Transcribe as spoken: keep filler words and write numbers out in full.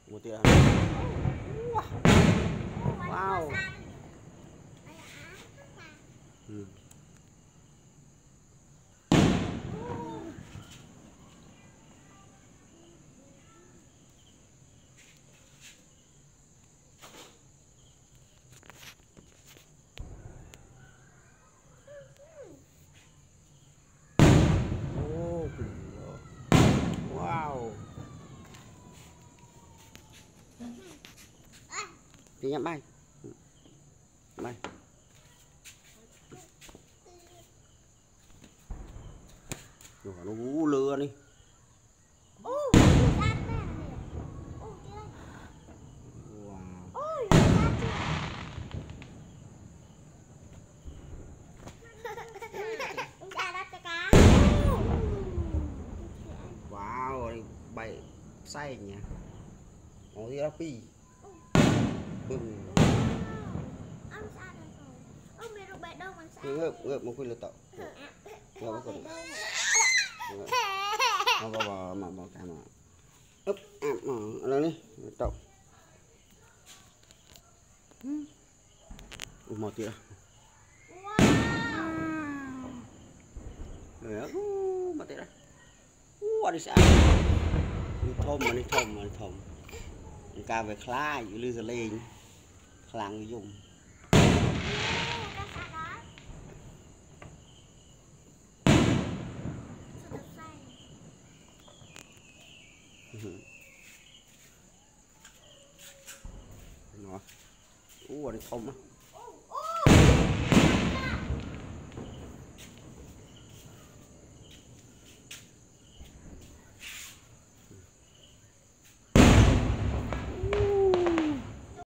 một tia. Wow. Ừ. Wow. Thì nhắm bay. Bay. Rồi nó vú lừa đi. Wow. Wow, bay say nhỉ. Ôi ra pi. Bừng. Ngợp ngợp một cái lượt tậu. Ngợp một cái. Mà mà mà mà mà cái mà. Úp à mà lên đi, tậu. Một tia. Rồi, một tia. Ủa đi sao? Đi thôm mà đi thôm mà đi thôm. Ca về khai như lư giờ lên. Khlang dùng. Nó. Ủa đi thôm á.